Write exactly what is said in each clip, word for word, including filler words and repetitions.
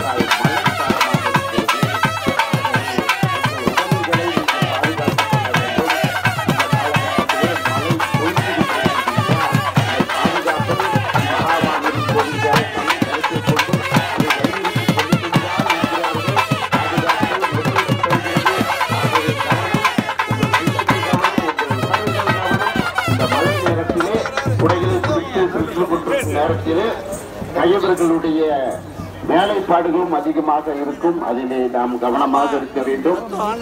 கையவர்களுடைய வேலைப்பாடுகளும் அதிகமாக இருக்கும். அதிலே நாம் கவனமாக இருக்க வேண்டும்.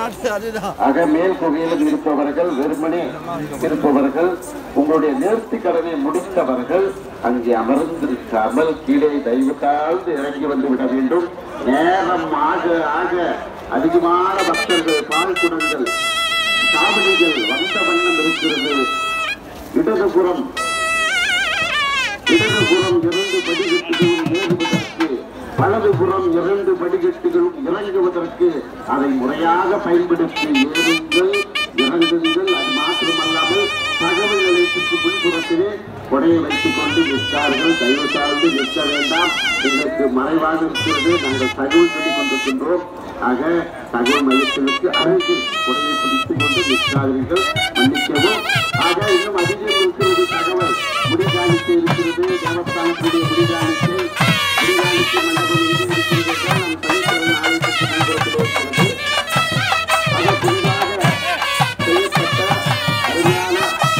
ஆக மேல் குகையிலும் இருப்பவர்கள், வெறுமனே இருப்பவர்கள், உங்களுடைய நேர்த்தி கடனை முடித்தவர்கள் அங்கே அமர்ந்திருக்காமல் கீழே தயவுத்தாழ்ந்து இறங்கி வந்து விட வேண்டும். நேரம் ஆக ஆக அதிகமான பக்தர்கள், பால்குடங்கள், சாவடிகள் வந்த வண்ணம் இருக்கிறது. இடதுபுறம் இடதுபுறம் இரண்டு படிக்கட்டுகளும் ஏறுவதற்கு, வலதுபுறம் இரண்டு படிக்கட்டுகளும் இறங்குவதற்கு அதை முறையாக பயன்படுத்தி ஏறுங்கள், இறங்குங்கள். அது மாத்திரமல்லாமல் தகவல்களை சுற்றி பின்புறத்திலே கொடையை வைத்துக் கொண்டு நிற்கார்கள். தயவு சார்ந்து நிற்க வேண்டாம். எங்களுக்கு மறைவாக இருக்கிறது. நாங்கள் தகவல் சொல்லிக் கொண்டிருக்கின்றோம். ஆக தகவல் மையத்திற்கு அருகில் கொடையை பிடித்துக் கொண்டு நிற்காதீர்கள். மன்னிக்கவும். ஆக இன்னும் அதிகம் இருக்கிறது. தகவல் முடிகாணிக்கை இருக்கிறது. தேவஸ்தானத்துடைய முடிகாணிக்கை முடிகாணிக்கை மண்டபம் எங்கே இருக்கிறது என்றால் நம் தனித்தவன் ஆலயத்திற்கு முன்புறத்தில் இருக்கிறது. ஆக புதிதாக செய்யப்பட்ட அருமையான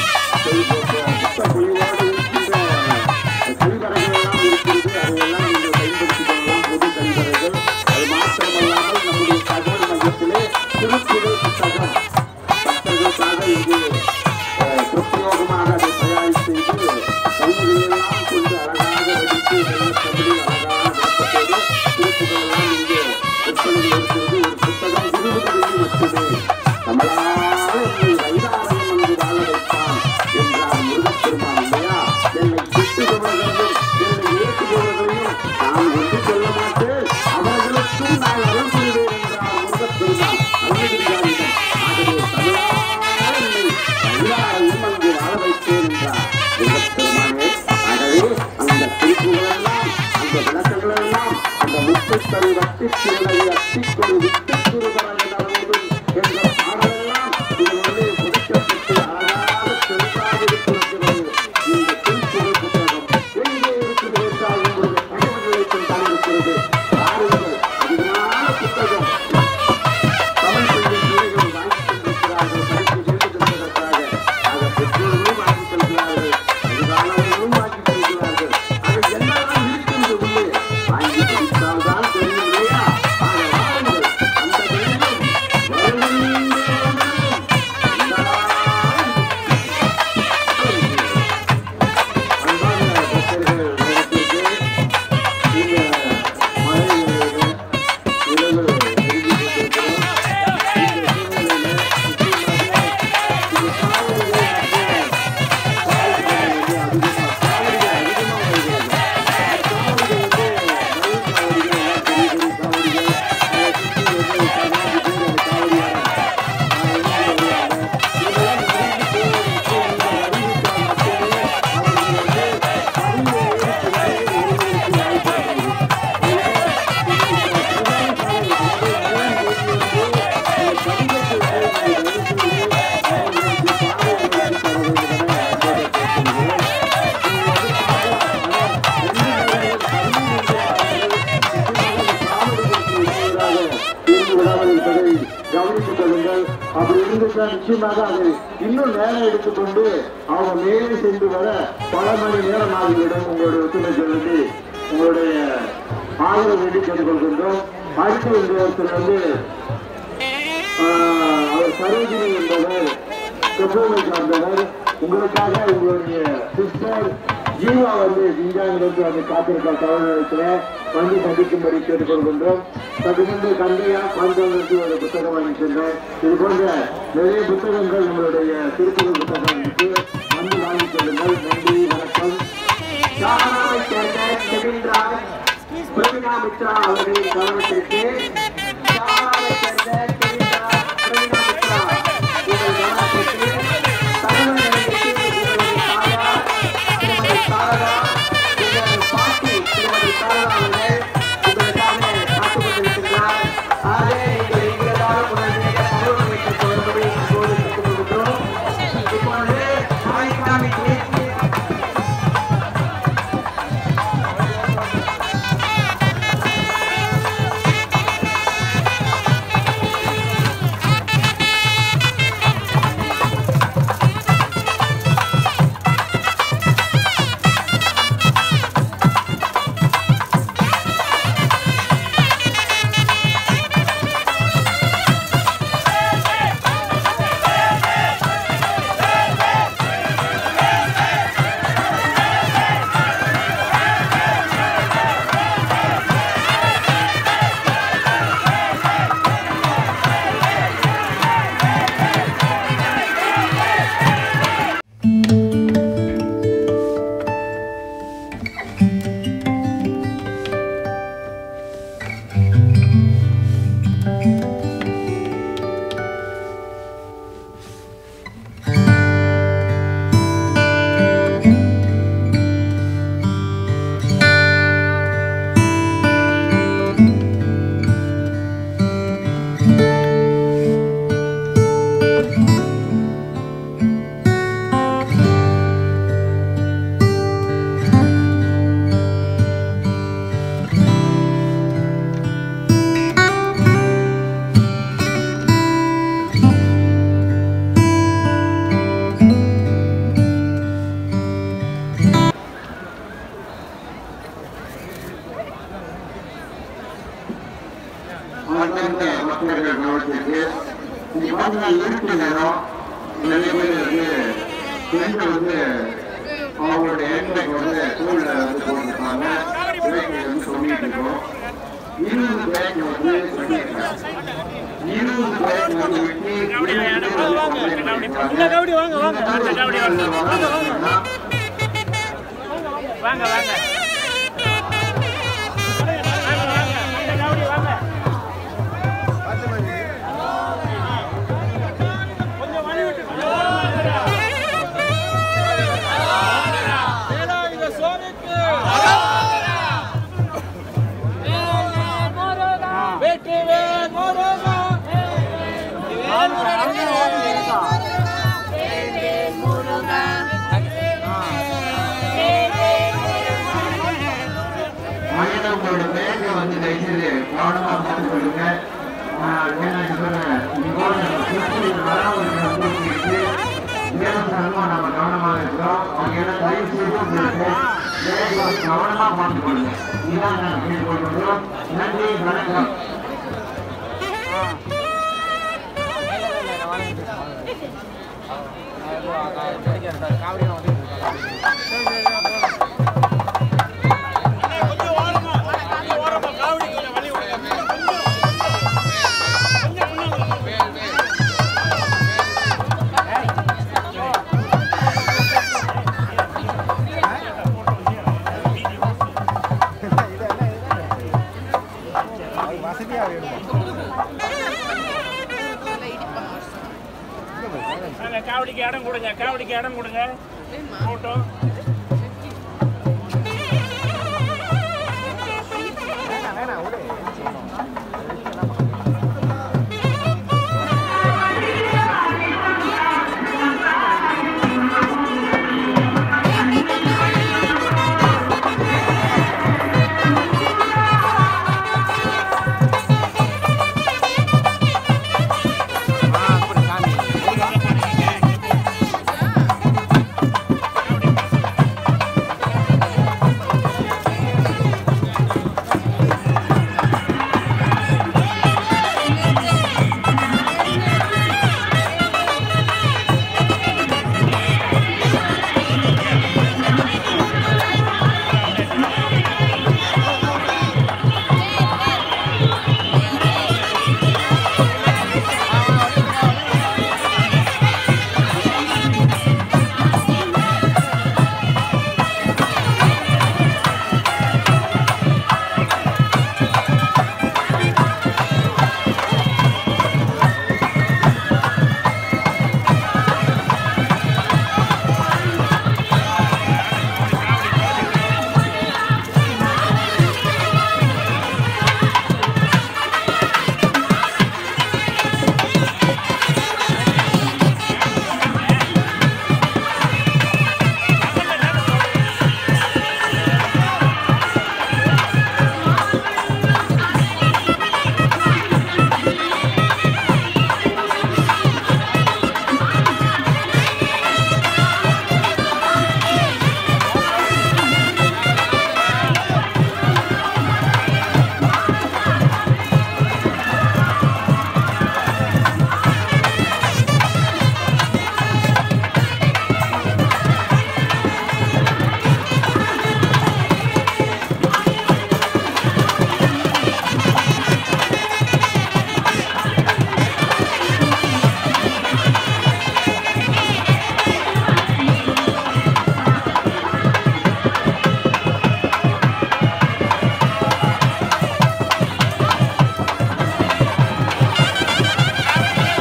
புத்த பொழிவோடு இருக்கின்ற கழிவறைகள் எல்லாம் இருக்கிறது. அதையெல்லாம் நீங்கள் பயன்படுத்திக் கொள்ளலாம். பொது கழிவறைகள். அது மாத்திரமல்லாமல் நம்முடைய தகவல் மையத்திலே திருக்குறள் புத்தகம் பக்தர்களுக்காக இங்கு பிரத்யோகமாக அதை தயார் செய்து கல்விகளெல்லாம் கொண்டு அழகாக வடித்து தமிழில் அழகான விளக்கத்தோடு திருப்புகளெல்லாம் இங்கே விற்பனையில் இருக்கிறது. ஒரு புத்தகம் இருபது வெள்ளி மட்டுமே. நம்மளால் என்னை வைராலயம் வந்து வாழ வைத்தான் என்றார் முருகப்பெருமான் இல்லையா? என்னை திட்டுபவர்களையும் என்னை ஏற்றுபவர்களையும் நான் ஒன்று சொல்ல மாட்டேன், அவர்களுக்கும் நான் அருள் புரிவேன் என்றார் முருகப்பெருமான் அருள்கிரியாரிடம். ஆகவே தமிழால் என்னை வைராலயம் வந்து வாழ வைத்தேன் என்றார் முருகப்பெருமானே. ஆகவே அந்த திருப்புகளெல்லாம், அந்த விளக்கங்களெல்லாம், அந்த முத்துத்தரு வட்டி திருநகை அத்திக்கொரு விட்டு குருபரன் நடந்ததும் என்ற பாடலெல்லாம் இதனுள்ளே புதைக்கப்பட்டு அழகாக செல்வாக இருக்கிறது. இந்த திருப்புகழ் புத்தகம் எங்கே இருக்கிறது என்றால் உங்களுடைய தகவல்களை கொண்டாடி இருக்கிறது. பாருங்கள், அதிகமான புத்தகம் தமிழ் பள்ளி பிள்ளைகள் வாங்கி கொண்டிருக்கிறார்கள். படித்து எழுதுகின்றதற்காக. ஆக பெற்றோர்களும் வாங்கி செல்கிறார்கள், எதிர்காலங்களும் வாங்கி செல்கிறார்கள். ஆக என்னெல்லாம் இருக்கின்ற உள்ளே வாங்கி படித்தால்தான் தெரியும் இல்லையா? ஆக வாருங்கள், அந்த வெள்ளம் வருகின்ற அன்பான பக்தர்கள் நேரத்திற்கு இந்த மழையிலே இரவு நெருங்கி கொண்டிருக்கிறோம். இந்த சூழ்நிலையில நிச்சயமாக இந்த சாவடிகளை சாவடிகள் வந்து அதிகமாக சாவடிகள் அதிகமாக வருகிறது. சாவடிகள் வந்து மயில் சாவடிகள் எல்லாம் பெரிய பெரிய சாவடிகள். அதை சுற்றி வந்து பதினான்கு பேர் அந்த சாவடியாக இருந்து வருவாங்க. இதெல்லாம் நெருங்கி போவதற்கு நீங்கள் அறிவித்தால் மட்டுமே அவர்கள் வந்து பதினேழு ஏழு ஒருவருக்கு வாய்ப்பு இருக்கிறது. கவனித்துக் கொள்ளுங்கள். அப்படி இருந்துதான் நிச்சயமாக அதை இன்னும் நேரம் எடுத்துக்கொண்டு அவங்க மேலே சென்று வர பல மணி நேரம் ஆகிவிடும். உங்களுடைய ஒத்துழைப்பு வேண்டி உங்களுடைய ஆதரவு வேண்டி கேட்டுக்கொள்கின்றோம். அடுத்து ஒருத்தர் வந்து அவர் சரோஜினி என்பவர் செப்போமை சார்ந்தவர். உங்களுக்காக உங்களுடைய சிஸ்டர் ஜீவா வந்து இந்தியாவிலிருந்து வந்து காத்திருக்க தகவல் நிலையத்தில் வந்து சந்திக்கும்படி கேட்டுக்கொள்கின்றோம். சற்று முன்பு கந்தையா பாண்டவர்களுக்கு ஒரு புத்தகம் வாங்கி சென்றேன். இது போன்ற நிறைய புத்தகங்கள் நம்மளுடைய திருக்குறள் புத்தகம் இருக்கு. வந்து வாங்கிக் கொள்ளுங்கள். நன்றி, வணக்கம். சாராவை சேர்ந்த செவின்ராஜ் பிரவீனா மித்ரா அவர்களின் கவனத்திற்கு சாராவை சேர்ந்த செவின்ராஜ் பிரவீனா மித்ரா உங்கள் கவனத்திற்கு தகவல் நிலையத்திற்கு உங்களுடைய தாயார் திருமதி சாரதா, உங்கள் பாட்டி திருமதி சாரதா அவர்கள் உங்களுக்காக அவங்களுடைய எண்களுக்கு வந்து ஸ்கூல்ல வந்து போட்டிருப்பாங்க. வந்து சொல்லிட்டு இருக்கோம். இருபது பேக் வந்து இருபது பேக் வந்து வெட்டி வாங்க வாங்க நம்ம கவனமாக இருக்கிறோம். அவங்க எல்லாம் தயவு செய்து கவனமாக பார்த்துக் கொள்ளுங்க. இதுதான் நாங்கள் கேட்டுக்கொள்கிறோம். நன்றி, வணக்கம். காவடிக்கு இடம் கொடுங்க, காவடிக்கு இடம் கொடுங்க. போட்டோம்.